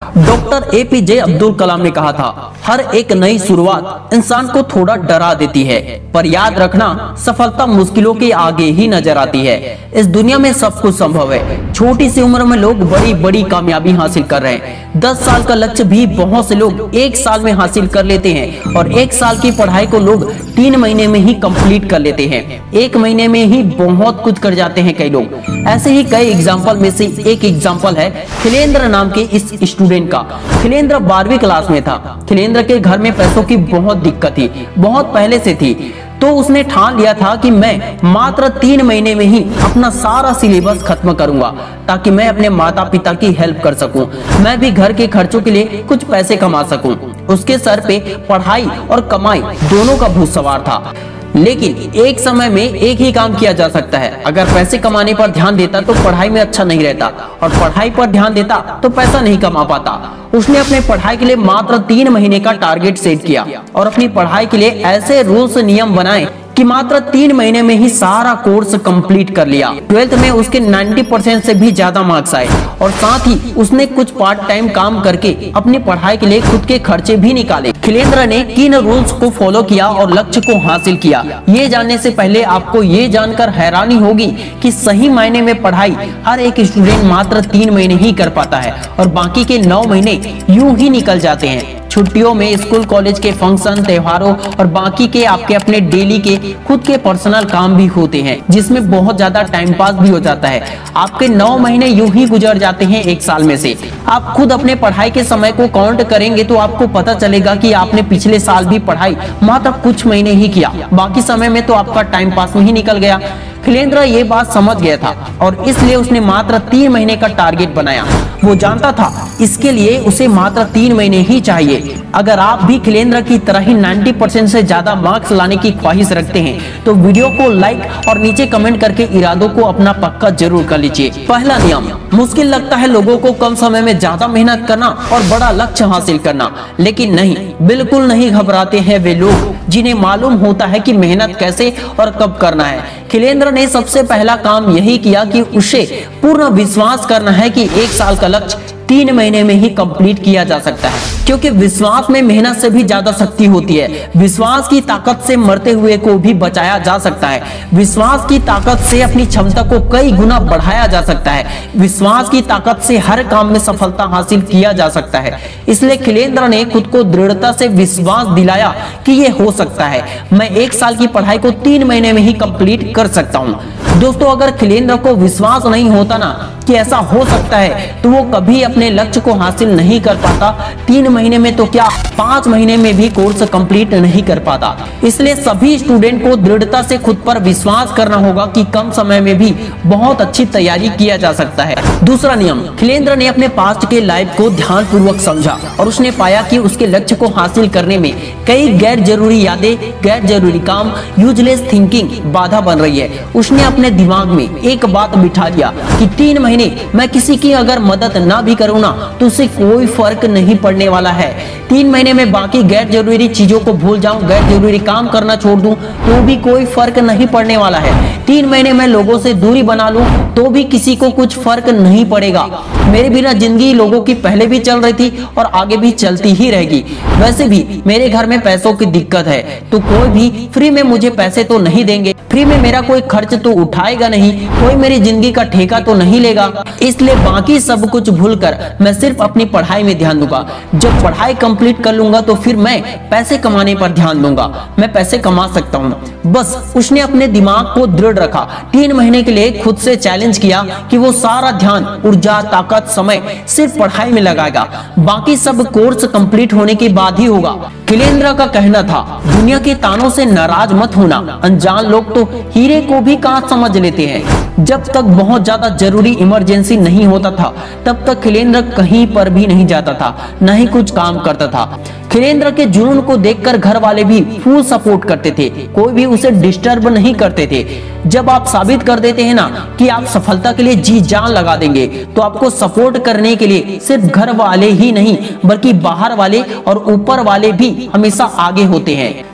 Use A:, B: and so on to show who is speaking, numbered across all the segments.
A: Doctor APJ Abdul Kalam ने कहा था, हर एक नई शुरुआत इंसान को थोड़ा डरा देती है, पर याद रखना सफलता मुश्किलों के आगे ही नजर आती है। इस दुनिया में सब कुछ संभव है। छोटी सी उम्र में लोग बड़ी बड़ी कामयाबी हासिल कर रहे हैं। 10 साल का लक्ष्य भी बहुत से लोग 1 साल में हासिल कर लेते हैं और 1 साल की पढ़ाई को लोग 3 महीने में ही कंप्लीट कर लेते हैं। 1 महीने में ही बहुत कुछ कर जाते हैं कई लोग। ऐसे ही कई एग्जाम्पल में से एक एग्जाम्पल है खिलेंद्र नाम के इस स्टूडेंट का। खिलेंद्र 12वीं क्लास में था। खिलेंद्र के घर में पैसों की बहुत दिक्कत थी, बहुत पहले से थी। तो उसने ठान लिया था कि मैं मात्र 3 महीने में ही अपना सारा सिलेबस खत्म करूंगा ताकि मैं अपने माता पिता की हेल्प कर सकूं, मैं भी घर के खर्चों के लिए कुछ पैसे कमा सकूं। उसके सर पे पढ़ाई और कमाई दोनों का भूत सवार था, लेकिन एक समय में एक ही काम किया जा सकता है। अगर पैसे कमाने पर ध्यान देता तो पढ़ाई में अच्छा नहीं रहता, और पढ़ाई पर ध्यान देता तो पैसा नहीं कमा पाता। उसने अपने पढ़ाई के लिए मात्र 3 महीने का टारगेट सेट किया और अपनी पढ़ाई के लिए ऐसे रूल्स नियम बनाए कि मात्र 3 महीने में ही सारा कोर्स कंप्लीट कर लिया। 12th में उसके 90% से भी ज्यादा मार्क्स आए और साथ ही उसने कुछ पार्ट टाइम काम करके अपनी पढ़ाई के लिए खुद के खर्चे भी निकाले। खिलेंद्र ने किन रूल्स को फॉलो किया और लक्ष्य को हासिल किया, ये जानने से पहले आपको ये जानकर हैरानी होगी कि सही मायने में पढ़ाई हर एक स्टूडेंट मात्र 3 महीने ही कर पाता है और बाकी के 9 महीने यूं ही निकल जाते हैं। छुट्टियों में स्कूल कॉलेज के फंक्शन, त्योहारों और बाकी के आपके अपने डेली के खुद के पर्सनल काम भी होते हैं, जिसमें बहुत ज्यादा टाइम पास भी हो जाता है। आपके 9 महीने यूं ही गुजर जाते हैं 1 साल में से। आप खुद अपने पढ़ाई के समय को काउंट करेंगे तो आपको पता चलेगा कि आपने पिछले साल भी पढ़ाई मात्र कुछ महीने ही किया, बाकी समय में तो आपका टाइम पास में ही निकल गया। खिलेंद्र ये बात समझ गया था और इसलिए उसने मात्र 3 महीने का टारगेट बनाया। वो जानता था इसके लिए उसे मात्र 3 महीने ही चाहिए। अगर आप भी खिलेंद्र की तरह ही 90% से ज्यादा मार्क्स लाने की ख्वाहिश रखते हैं तो वीडियो को लाइक और नीचे कमेंट करके इरादों को अपना पक्का जरूर कर लीजिए। पहला नियम, मुश्किल लगता है लोगों को कम समय में ज्यादा मेहनत करना और बड़ा लक्ष्य हासिल करना, लेकिन नहीं, बिल्कुल नहीं घबराते हैं वे लोग जिन्हें मालूम होता है कि मेहनत कैसे और कब करना है। खिलेंद्र ने सबसे पहला काम यही किया कि उसे पूर्ण विश्वास करना है कि 1 साल का लक्ष्य 3 महीने में ही कंप्लीट किया जा सकता है, क्योंकि विश्वास में मेहनत से भी ज्यादा शक्ति होती है। विश्वास की ताकत से मरते हुए को भी बचाया जा सकता है। विश्वास की ताकत से अपनी क्षमता को कई गुना बढ़ाया जा सकता है। विश्वास की ताकत से हर काम में सफलता हासिल किया जा सकता है। इसलिए खिलेंद्र ने खुद को दृढ़ता से विश्वास दिलाया कि ये हो सकता है, मैं 1 साल की पढ़ाई को 3 महीने में ही कंप्लीट कर सकता हूँ। दोस्तों, अगर खिलेंद्र को विश्वास नहीं होता ना कि ऐसा हो सकता है तो वो कभी अपने लक्ष्य को हासिल नहीं कर पाता। 3 महीने में तो क्या, 5 महीने में भी कोर्स कंप्लीट नहीं कर पाता। इसलिए सभी स्टूडेंट को दृढ़ता से खुद पर विश्वास करना होगा कि कम समय में भी बहुत अच्छी तैयारी किया जा सकता है। दूसरा नियम, खिलेंद्र ने अपने पास्ट के लाइफ को ध्यानपूर्वक समझा और उसने पाया कि उसके लक्ष्य को हासिल करने में कई गैर जरूरी यादें, गैर जरूरी काम, यूजलेस थिंकिंग बाधा बन रही है। उसने अपने दिमाग में एक बात बिठा लिया कि 3 महीने मैं किसी की अगर मदद ना भी करूँ ना तो उससे कोई फर्क नहीं पड़ने वाला है। 3 महीने में बाकी गैर जरूरी चीजों को भूल जाऊं, गैर जरूरी काम करना छोड़ दूं तो भी कोई फर्क नहीं पड़ने वाला है। 3 महीने में लोगों से दूरी बना लूं तो भी किसी को कुछ फर्क नहीं पड़ेगा। मेरे बिना जिंदगी लोगों की पहले भी चल रही थी और आगे भी चलती ही रहेगी। वैसे भी मेरे घर में पैसों की दिक्कत है तो कोई भी फ्री में मुझे पैसे तो नहीं देंगे, फ्री में मेरा कोई खर्च तो उठाएगा नहीं, कोई मेरी जिंदगी का ठेका तो नहीं लेगा। इसलिए बाकी सब कुछ भूलकर मैं सिर्फ अपनी पढ़ाई में ध्यान दूंगा। जब पढ़ाई कंप्लीट कर लूंगा तो फिर मैं पैसे कमाने पर ध्यान दूंगा। मैं पैसे कमा सकता हूँ। बस उसने अपने दिमाग को दृढ़ रखा। 3 महीने के लिए खुद से चैलेंज किया कि वो सारा ध्यान, ऊर्जा, ताकत, समय सिर्फ पढ़ाई में लगाएगा। बाकी सब कोर्स कंप्लीट होने के बाद ही होगा। खिलेंद्र का कहना था, दुनिया के तानों से नाराज मत होना। अनजान लोग तो हीरे को भी कांच समझ लेते हैं। जब तक बहुत ज्यादा जरूरी इमरजेंसी नहीं होता था तब तक खिलेंद्र कहीं पर भी नहीं जाता था, न ही कुछ काम करता था। खिलेंद्र के जुनून को देखकर घर वाले भी फुल सपोर्ट करते थे, कोई भी उसे डिस्टर्ब नहीं करते थे। जब आप साबित कर देते हैं ना कि आप सफलता के लिए जी जान लगा देंगे तो आपको सपोर्ट करने के लिए सिर्फ घर वाले ही नहीं बल्कि बाहर वाले और ऊपर वाले भी हमेशा आगे होते हैं।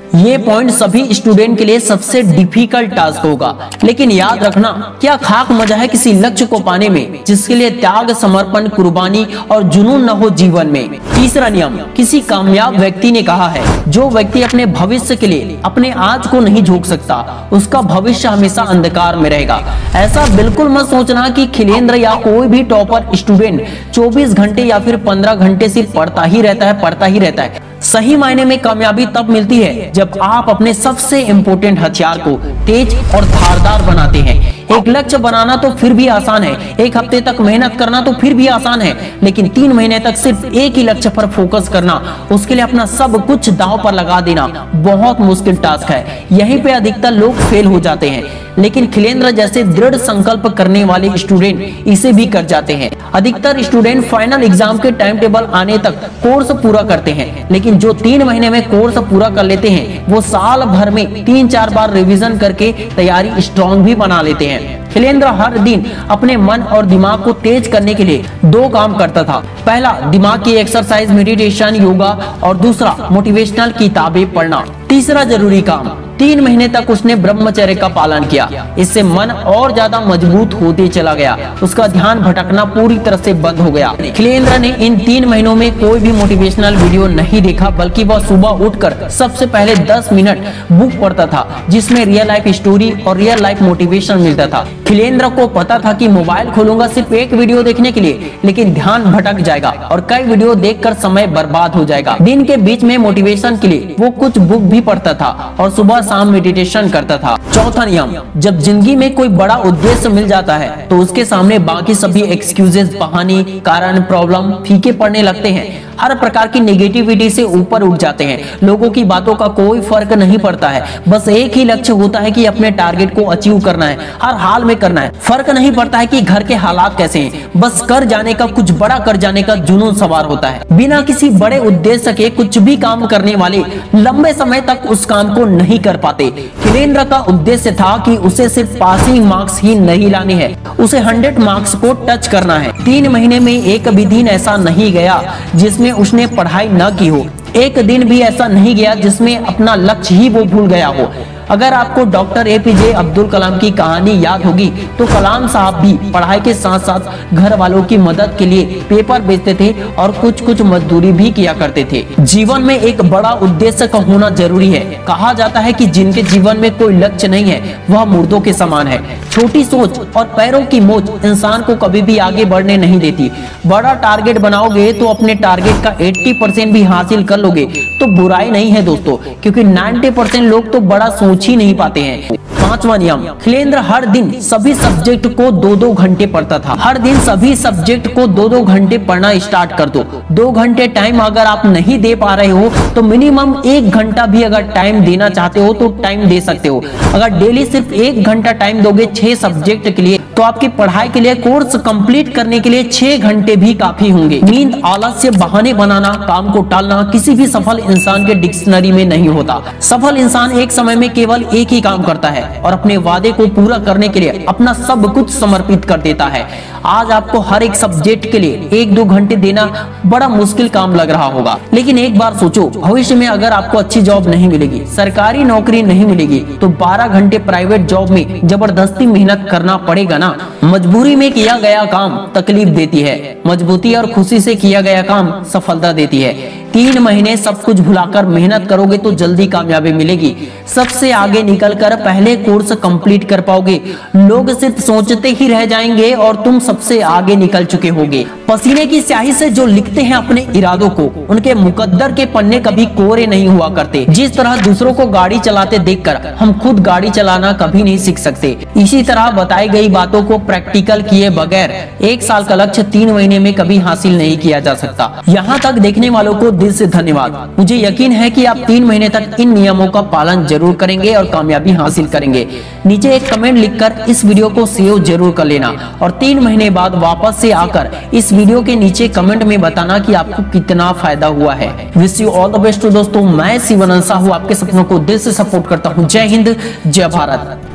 A: ये पॉइंट सभी स्टूडेंट के लिए सबसे डिफिकल्ट टास्क होगा, लेकिन याद रखना क्या खाक मजा है किसी लक्ष्य को पाने में जिसके लिए त्याग, समर्पण, कुर्बानी और जुनून न हो जीवन में। तीसरा नियम, किसी कामयाब व्यक्ति ने कहा है, जो व्यक्ति अपने भविष्य के लिए अपने आज को नहीं झोंक सकता उसका भविष्य हमेशा अंधकार में रहेगा। ऐसा बिल्कुल मत सोचना कि खिलेंद्र या कोई भी टॉपर स्टूडेंट 24 घंटे या फिर 15 घंटे सिर्फ पढ़ता ही रहता है। सही मायने में कामयाबी तब मिलती है जब आप अपने सबसे इम्पोर्टेंट हथियार को तेज और धारदार बनाते हैं। एक लक्ष्य बनाना तो फिर भी आसान है, एक हफ्ते तक मेहनत करना तो फिर भी आसान है, लेकिन 3 महीने तक सिर्फ एक ही लक्ष्य पर फोकस करना, उसके लिए अपना सब कुछ दांव पर लगा देना बहुत मुश्किल टास्क है। यहीं पे अधिकतर लोग फेल हो जाते हैं, लेकिन खिलेंद्र जैसे दृढ़ संकल्प करने वाले स्टूडेंट इसे भी कर जाते हैं। अधिकतर स्टूडेंट फाइनल एग्जाम के टाइम टेबल आने तक कोर्स पूरा करते हैं, लेकिन जो 3 महीने में कोर्स पूरा कर लेते हैं वो साल भर में 3-4 बार रिवीजन करके तैयारी स्ट्रॉन्ग भी बना लेते हैं। खिलेंद्र हर दिन अपने मन और दिमाग को तेज करने के लिए 2 काम करता था। पहला, दिमाग की एक्सरसाइज, मेडिटेशन, योगा, और दूसरा मोटिवेशनल किताबें पढ़ना। तीसरा जरूरी काम, 3 महीने तक उसने ब्रह्मचर्य का पालन किया। इससे मन और ज्यादा मजबूत होते चला गया, उसका ध्यान भटकना पूरी तरह से बंद हो गया। खिलेंद्र ने इन 3 महीनों में कोई भी मोटिवेशनल वीडियो नहीं देखा, बल्कि वह सुबह उठकर सबसे पहले 10 मिनट बुक पढ़ता था जिसमें रियल लाइफ स्टोरी और रियल लाइफ मोटिवेशन मिलता था। खिलेंद्र को पता था कि मोबाइल खोलूंगा सिर्फ एक वीडियो देखने के लिए, लेकिन ध्यान भटक जाएगा और कई वीडियो देखकर समय बर्बाद हो जाएगा। दिन के बीच में मोटिवेशन के लिए वो कुछ बुक भी पढ़ता था और सुबह शाम मेडिटेशन करता था। चौथा नियम, जब जिंदगी में कोई बड़ा उद्देश्य मिल जाता है तो उसके सामने बाकी सभी एक्सक्यूजेस, बहाने, कारण, प्रॉब्लम फीके पड़ने लगते हैं। हर प्रकार की नेगेटिविटी से ऊपर उठ जाते हैं। लोगों की बातों का कोई फर्क नहीं पड़ता है, बस एक ही लक्ष्य होता है कि अपने टारगेट को अचीव करना है, हर हाल में करना है। फर्क नहीं पड़ता है कि घर के हालात कैसे हैं, बस कर जाने का, कुछ बड़ा कर जाने का जुनून सवार होता है। बिना किसी बड़े उद्देश्य के कुछ भी काम करने वाले लंबे समय तक उस काम को नहीं कर पाते। खिलेंद्र का उद्देश्य था कि उसे सिर्फ पासिंग मार्क्स ही नहीं लाने हैं, उसे 100 मार्क्स को टच करना है। 3 महीने में एक भी दिन ऐसा नहीं गया जिसमें उसने पढ़ाई न की हो। एक दिन भी ऐसा नहीं गया जिसमें अपना लक्ष्य ही वो भूल गया हो। अगर आपको डॉक्टर APJ अब्दुल कलाम की कहानी याद होगी तो कलाम साहब भी पढ़ाई के साथ साथ घर वालों की मदद के लिए पेपर बेचते थे और कुछ मजदूरी भी किया करते थे। जीवन में एक बड़ा उद्देश्य का होना जरूरी है। कहा जाता है कि जिनके जीवन में कोई लक्ष्य नहीं है वह मुर्दों के समान है। छोटी सोच और पैरों की मोच इंसान को कभी भी आगे बढ़ने नहीं देती। बड़ा टारगेट बनाओगे तो अपने टारगेट का 80% भी हासिल कर लोगे तो बुराई नहीं है दोस्तों, क्योंकि 90% लोग तो बड़ा सोच ही नहीं पाते हैं। 5वां नियम, खिलेंद्र हर दिन सभी सब्जेक्ट को 2-2 घंटे पढ़ता था। हर दिन सभी सब्जेक्ट को 2-2 घंटे पढ़ना स्टार्ट कर दो। 2 घंटे टाइम अगर आप नहीं दे पा रहे हो तो मिनिमम 1 घंटा भी अगर टाइम देना चाहते हो तो टाइम दे सकते हो। अगर डेली सिर्फ 1 घंटा टाइम दोगे 6 सब्जेक्ट के लिए तो आपकी पढ़ाई के लिए, कोर्स कंप्लीट करने के लिए 6 घंटे भी काफी होंगे। नींद, आलस्य, बहाने बनाना, काम को टालना किसी भी सफल इंसान के डिक्शनरी में नहीं होता। सफल इंसान एक समय में केवल एक ही काम करता है और अपने वादे को पूरा करने के लिए अपना सब कुछ समर्पित कर देता है। आज आपको हर एक सब्जेक्ट के लिए 1-2 घंटे देना बड़ा मुश्किल काम लग रहा होगा, लेकिन एक बार सोचो, भविष्य में अगर आपको अच्छी जॉब नहीं मिलेगी, सरकारी नौकरी नहीं मिलेगी तो 12 घंटे प्राइवेट जॉब में जबरदस्ती मेहनत करना पड़ेगा ना। मजबूरी में किया गया काम तकलीफ देती है, मजबूती और खुशी से किया गया काम सफलता देती है। 3 महीने सब कुछ भुलाकर मेहनत करोगे तो जल्दी कामयाबी मिलेगी। सबसे आगे निकलकर पहले कोर्स कंप्लीट कर पाओगे। लोग सिर्फ सोचते ही रह जाएंगे और तुम सबसे आगे निकल चुके होगे। पसीने की स्याही से जो लिखते हैं अपने इरादों को, उनके मुकद्दर के पन्ने कभी कोरे नहीं हुआ करते। जिस तरह दूसरों को गाड़ी चलाते देखकर हम खुद गाड़ी चलाना कभी नहीं सीख सकते, इसी तरह बताई गई बातों को प्रैक्टिकल किए बगैर 1 साल का लक्ष्य 3 महीने में कभी हासिल नहीं किया जा सकता। यहाँ तक देखने वालों को दिल से धन्यवाद। मुझे यकीन है कि आप 3 महीने तक इन नियमों का पालन जरूर करेंगे और कामयाबी हासिल करेंगे। नीचे एक कमेंट लिखकर इस वीडियो को सेव जरूर कर लेना और 3 महीने बाद वापस से आकर इस वीडियो के नीचे कमेंट में बताना कि आपको कितना फायदा हुआ है। Wish you all the best दोस्तों। मैं शिवानंद साहू आपके सपनों को दिल से सपोर्ट करता हूँ। जय हिंद, जय भारत।